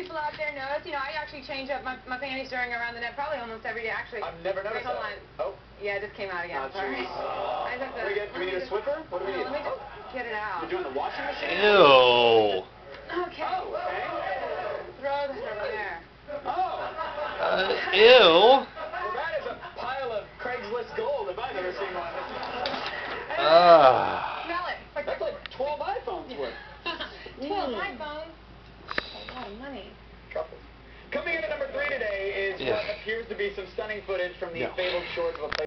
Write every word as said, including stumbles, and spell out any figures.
people out there notice. You know, I actually change up my, my panties during around the net probably almost every day, actually. I've never noticed Wait, hold that. on. Oh. Yeah, it just came out again. Oh, Sorry. jeez. I just have to, Do we, get, do we need a Swiffer? What do we no, need? let me just Oh. get it out. You're doing the washing machine? Ew. Okay. Oh, okay. Throw that over there. Oh. Uh, ew. Well, that is a pile of Craigslist gold if I've ever seen one. Ah. Smell it. Like That's like twelve iPhones worth. twelve iPhones. That's a lot of money. Truffles. Coming in at number three today is Yeah. what appears to be some stunning footage from the No. fabled shores of a place